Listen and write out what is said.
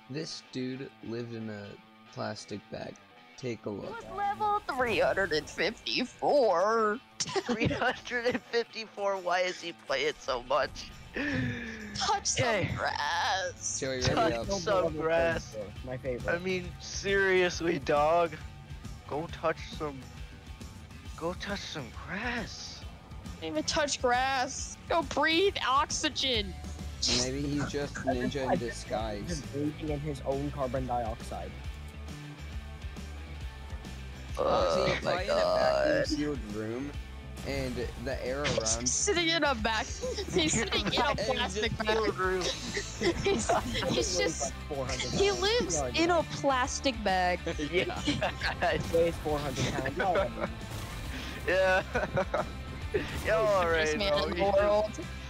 This dude lived in a plastic bag. Take a look. Who's level 354? 354. Why is he playing so much? Touch some Hey. grass. Joey, Touch ready up. some grass. My favorite. I mean, seriously, dog. Go touch some grass. Don't even touch grass. Go breathe oxygen. Maybe he's just ninja in disguise. He's breathing in his own carbon dioxide. See, Oh if my I in a god. vacuum sealed room and the air around. He's sitting in a back. He's sitting in a plastic bag. He's just. Like 400 He pounds. lives No, in a plastic bag. Yeah. He weighs 400 pounds. No, I mean, Yeah. Yeah, alright. Richest man in the world.